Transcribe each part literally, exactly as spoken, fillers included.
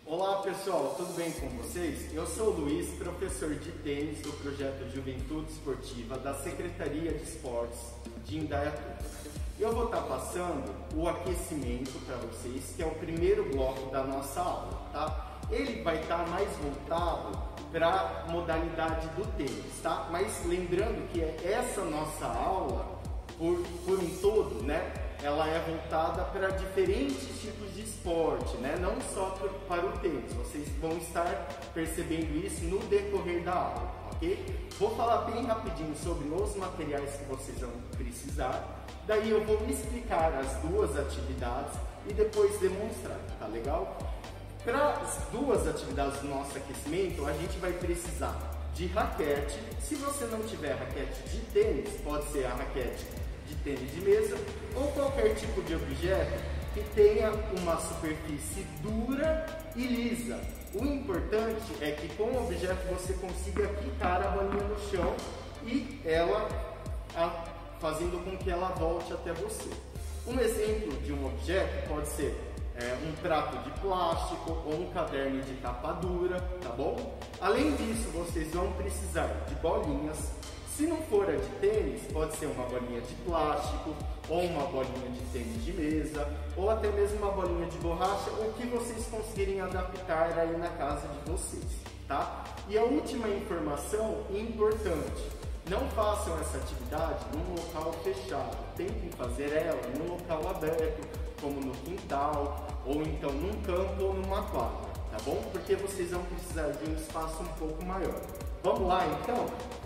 Olá pessoal, tudo bem com vocês? Eu sou o Luiz, professor de tênis do projeto Juventude Esportiva da Secretaria de Esportes de Indaiatuba. Eu vou estar passando o aquecimento para vocês, que é o primeiro bloco da nossa aula, tá? Ele vai estar mais voltado para a modalidade do tênis, tá? Mas lembrando que essa nossa aula, por, por um todo, né? Ela é voltada para diferentes tipos de esporte, né? Não só para o tênis. Vocês vão estar percebendo isso no decorrer da aula, ok? Vou falar bem rapidinho sobre os materiais que vocês vão precisar. Daí eu vou explicar as duas atividades e depois demonstrar, tá legal? Para as duas atividades do nosso aquecimento, a gente vai precisar de raquete. Se você não tiver raquete de tênis, pode ser a raquete de tênis de mesa ou qualquer tipo de objeto que tenha uma superfície dura e lisa. O importante é que com o objeto você consiga quicar a bolinha no chão e ela a, fazendo com que ela volte até você. Um exemplo de um objeto pode ser é, um prato de plástico ou um caderno de capa dura, tá bom? Além disso, vocês vão precisar de bolinhas. Se não for a de tênis, pode ser uma bolinha de plástico, ou uma bolinha de tênis de mesa, ou até mesmo uma bolinha de borracha, o que vocês conseguirem adaptar aí na casa de vocês, tá? E a última informação importante, não façam essa atividade num local fechado, tentem fazer ela num local aberto, como no quintal, ou então num campo ou numa quadra, tá bom? Porque vocês vão precisar de um espaço um pouco maior. Vamos lá então?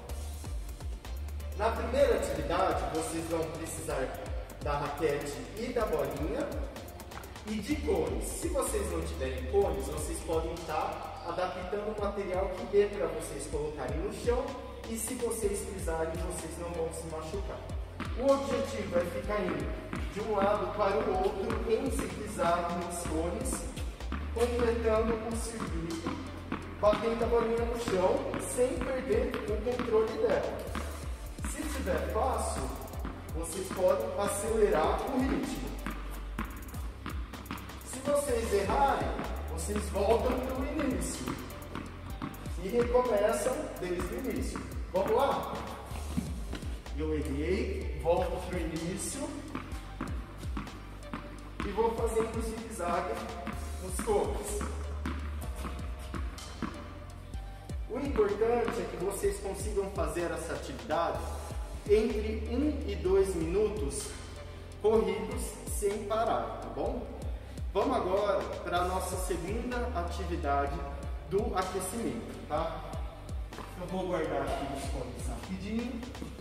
Na primeira atividade, vocês vão precisar da raquete e da bolinha e de cones. Se vocês não tiverem cones, vocês podem estar adaptando o material que dê para vocês colocarem no chão e se vocês pisarem, vocês não vão se machucar. O objetivo é ficar indo de um lado para o outro em se pisarem nos cones, completando o circuito, batendo a bolinha no chão sem perder o controle dela. Se estiver fácil, vocês podem acelerar o ritmo. Se vocês errarem, vocês voltam para o início e recomeçam desde o início. Vamos lá? Eu errei, volto para o início e vou fazendo o zigue-zague nos cones. O importante é que vocês consigam fazer essa atividade entre um e dois minutos corridos sem parar, tá bom? Vamos agora para a nossa segunda atividade do aquecimento, tá? Eu vou guardar aqui os cones rapidinho.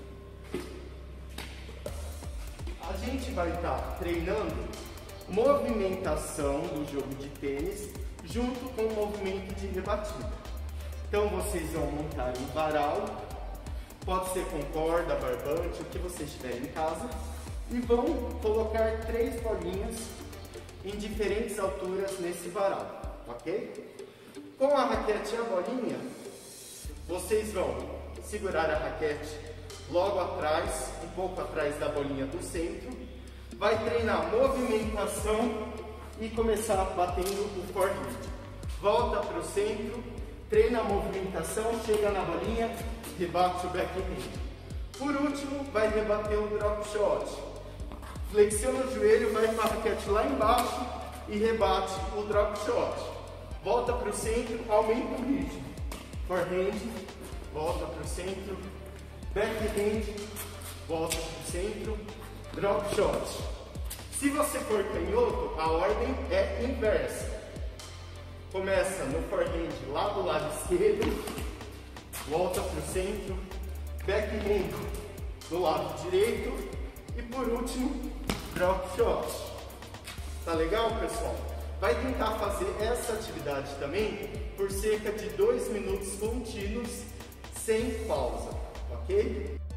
A gente vai estar treinando movimentação do jogo de tênis junto com o movimento de rebatida. Então vocês vão montar um varal, pode ser com corda, barbante, o que vocês tiverem em casa, e vão colocar três bolinhas em diferentes alturas nesse varal, ok? Com a raquete e a bolinha, vocês vão segurar a raquete logo atrás, um pouco atrás da bolinha do centro, vai treinar movimentação e começar batendo o forehand. Volta para o centro, treina a movimentação, chega na bolinha, rebate o backhand. Por último, vai rebater o drop shot. Flexiona o joelho, vai com a raquete lá embaixo e rebate o drop shot. Volta para o centro, aumenta o ritmo. Forehand, volta para o centro. Backhand, volta para o centro. Drop shot. Se você for canhoto, a ordem é inversa. Começa no forehand lá do lado esquerdo, volta para o centro, backhand do lado direito e por último, drop shot. Tá legal, pessoal? Vai tentar fazer essa atividade também por cerca de dois minutos contínuos, sem pausa, ok?